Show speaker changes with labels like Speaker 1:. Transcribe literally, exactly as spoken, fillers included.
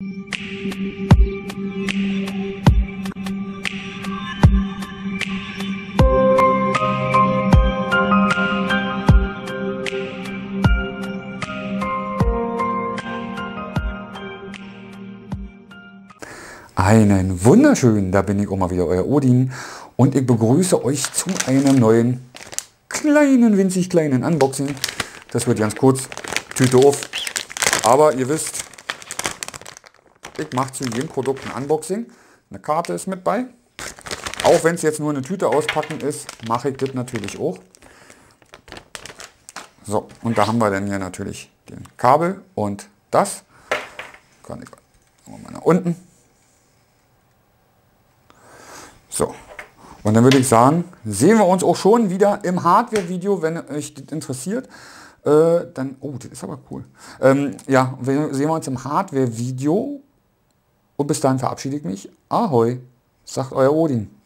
Speaker 1: Einen wunderschönen, da bin ich auch mal wieder, euer Odin, und ich begrüße euch zu einem neuen, kleinen, winzig kleinen Unboxing. Das wird ganz kurz, Tüte auf, aber ihr wisst, ich mache zu jedem Produkt ein Unboxing. Eine Karte ist mit bei, auch wenn es jetzt nur eine Tüte auspacken ist, mache ich das natürlich auch. So, und da haben wir dann hier natürlich den Kabel und das, kann ich mal nach unten. So, und dann würde ich sagen, sehen wir uns auch schon wieder im Hardware-Video, wenn euch das interessiert. Äh, dann, oh, das ist aber cool. Ähm, ja, wir sehen wir uns im Hardware-Video. Und bis dahin verabschiede ich mich. Ahoi, sagt euer Odin.